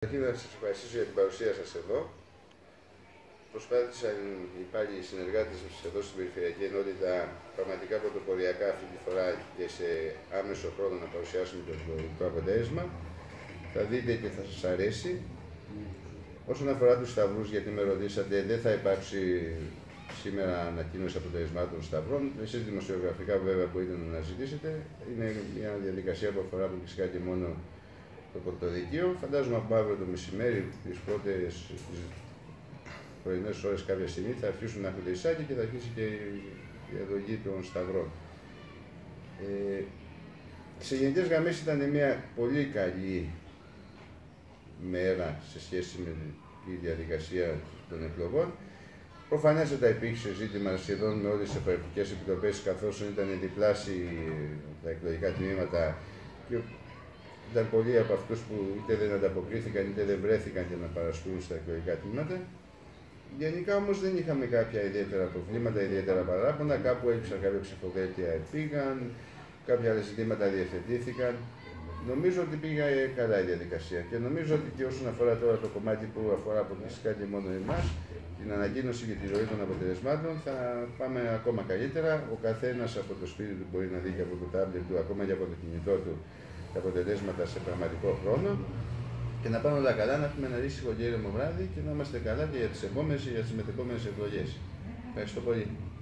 Καταρχήν να σας ευχαριστήσω για την παρουσία σας εδώ. Προσπάθησαν οι πάλι συνεργάτες μας εδώ στην Περιφερειακή Ενότητα πραγματικά πρωτοποριακά αυτή τη φορά και σε άμεσο χρόνο να παρουσιάσουμε το αποτέλεσμα. Θα δείτε και θα σας αρέσει. Όσον αφορά τους σταυρούς, γιατί με ρωτήσατε, δεν θα υπάρξει σήμερα ανακοίνωση αποτελεσμάτων σταυρών. Εσείς δημοσιογραφικά βέβαια μπορείτε να αναζητήσετε. Είναι μια διαδικασία που αφορά φυσικά και μόνο το πρωτοδικείο. Φαντάζομαι από αύριο το μεσημέρι, τις πρωινές ώρες κάποια στιγμή, θα αρχίσουν να έχουν εισάγει και θα αρχίσει και η διαδοχή των σταυρών. Σε γενικές γραμμές ήταν μια πολύ καλή μέρα σε σχέση με τη διαδικασία των εκλογών. Προφανέστατα υπήρξε ζήτημα σχεδόν με όλες τις επαρχικές επιτροπές, καθώς ήταν διπλάσιοι τα εκλογικά τμήματα και ήταν πολλοί από αυτούς που είτε δεν ανταποκρίθηκαν είτε δεν βρέθηκαν για να παραστούν στα εκλογικά τμήματα. Γενικά όμως δεν είχαμε κάποια ιδιαίτερα προβλήματα, ιδιαίτερα παράπονα. Κάπου έλειψαν κάποια ψηφοδέλτια, πήγαν, κάποια άλλα ζητήματα διευθετήθηκαν. Νομίζω ότι πήγε καλά η διαδικασία και νομίζω ότι και όσον αφορά τώρα το κομμάτι που αφορά αποκλειστικά και μόνο εμάς, την ανακοίνωση για τη ροή των αποτελεσμάτων, θα πάμε ακόμα καλύτερα. Ο καθένας από το σπίτι του μπορεί να δει και από το τάμπλετ του, ακόμα και από το κινητό του, τα αποτελέσματα σε πραγματικό χρόνο και να πάνε όλα καλά, να έχουμε ένα ήσυχο και ήρεμο βράδυ και να είμαστε καλά και για τις επόμενες και για τις μετεπόμενες εκλογές. Ευχαριστώ πολύ.